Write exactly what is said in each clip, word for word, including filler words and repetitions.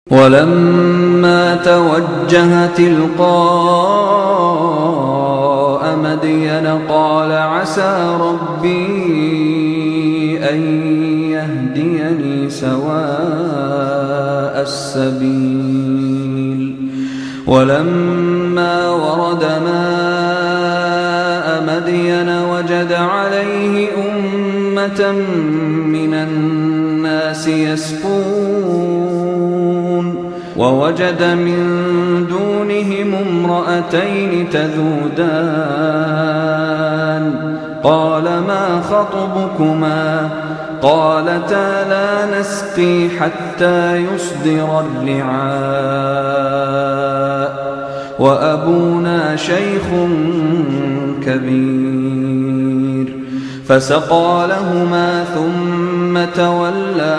ولما توجه تلقاء مدين قال عسى ربي أن يهديني سواء السبيل. ولما ورد ماء مدين وجد عليه أمة من الناس يسقون ووجد من دونهم امرأتين تذودان قال ما خطبكما قالتا لا نسقي حتى يصدر الرعاء وأبونا شيخ كبير. فسقى لهما ثم تولى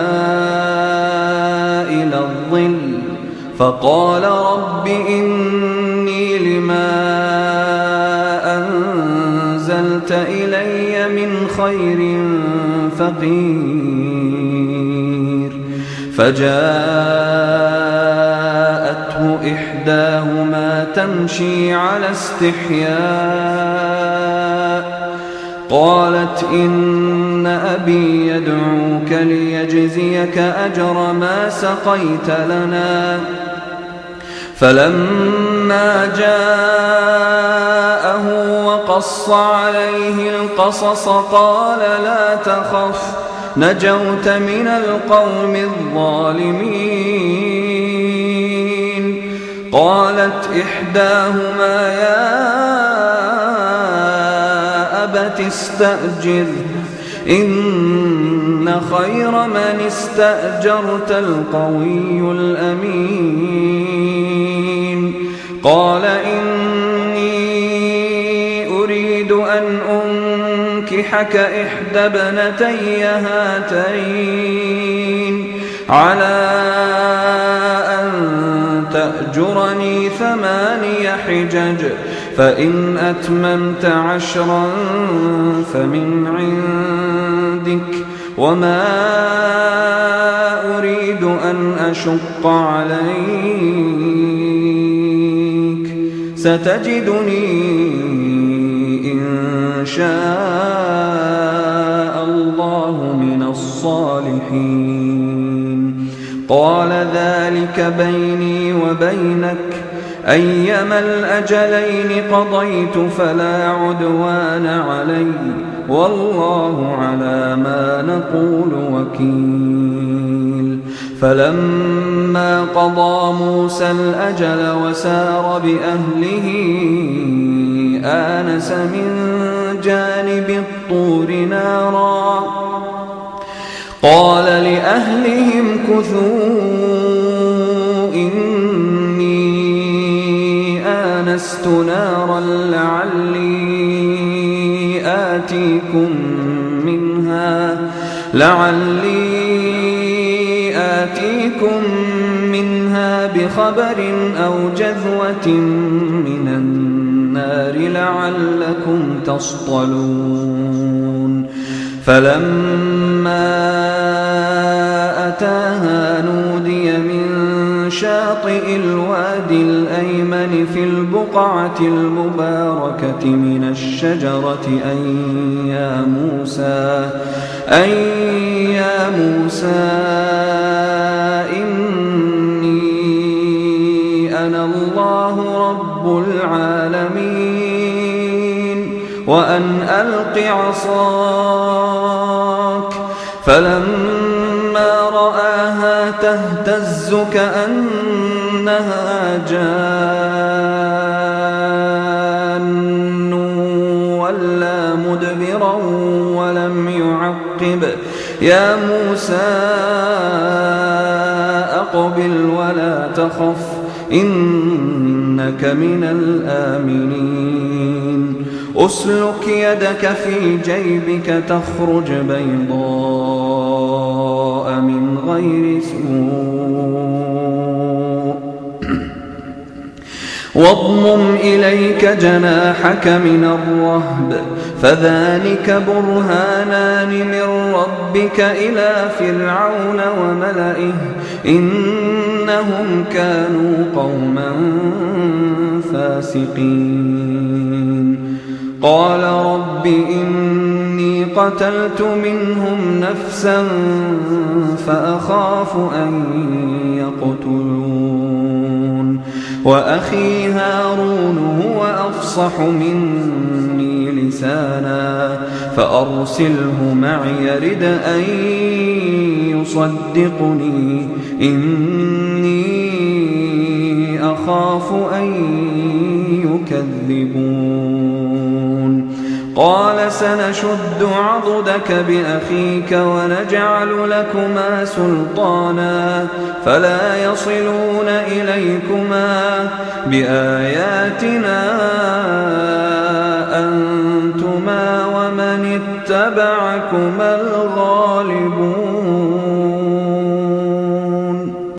إلى الظل فقال رب إني لما أنزلت إلي من خير فقير. فجاءته إحداهما تمشي على استحياء قالت إن أبي يدعوك ليجزيك أجر ما سقيت لنا. فلما جاءه وقص عليه القصص قال لا تخف نجوت من القوم الظالمين. قالت إحداهما يا أبت استأجر إن خير من استأجرت القوي الأمين. قال إني أريد أن أنكحك إحدى ابنتي هاتين على أن تأجرني ثماني حجج فإن أتممت عشرا فمن عندك وما أريد أن أشق عليك ستجدني إن شاء الله من الصالحين. قال ذلك بيني وبينك أيما الأجلين قضيت فلا عدوان علي والله على ما نقول وكيل. فلما قضى موسى الأجل وسار بأهله آنس من جانب الطور نارا قال لأهلهم كثوا إني آنست نارا لعلي آتيكم منها لعلي آتيكم منها بخبر أو جذوة من النار لعلكم تصطلون. فلما أتاها نودي من شاطئ الوادي الأيمن في البقعة المباركة من الشجرة أن يا موسى أن يا موسى إني أنا الله رب العالمين وأن ألق عصاك. فلما رآها تهتز كأنها جان ولا مدبرا ولم يعقب يا موسى أقبل ولا تخف إنك من الآمنين. أسلك يدك في جيبك تخرج بيضاء من غير سوء واضمم إليك جناحك من الرهب فذلك برهانان من ربك إلى فرعون وملئه إن إنهم كانوا قوما فاسقين. قال رب إني قتلت منهم نفسا فأخاف أن يقتلون وأخي هارون هو أفصح مني لسانا فأرسله معي رد أن يصدقني إني أخاف أن يكذبون. قال سنشد عضدك بأخيك ونجعل لكما سلطانا فلا يصلون إليكما بآياتنا أنتما ومن اتبعكما الغالبون.